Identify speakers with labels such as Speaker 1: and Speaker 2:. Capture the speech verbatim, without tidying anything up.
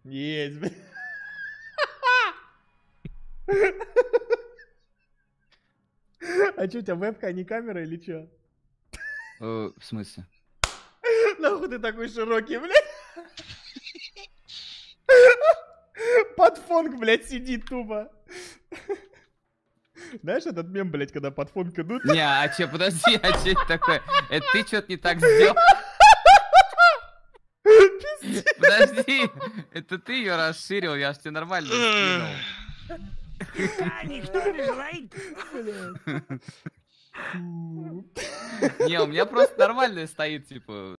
Speaker 1: Есть, блядь. А что, у тебя вебка, а не камера или что?
Speaker 2: Э, в смысле?
Speaker 1: Нахуй ты такой широкий, блядь. Под фонк, блядь, сидит тупо. Знаешь этот мем, блядь, когда под фонк идут?
Speaker 2: Не, а че, подожди, а че это такое? Это ты что-то не так сделал? Подожди, это ты ее расширил, я ж тебе нормально скинул.
Speaker 3: Никто не желает.
Speaker 2: Не, у меня просто нормально стоит, типа...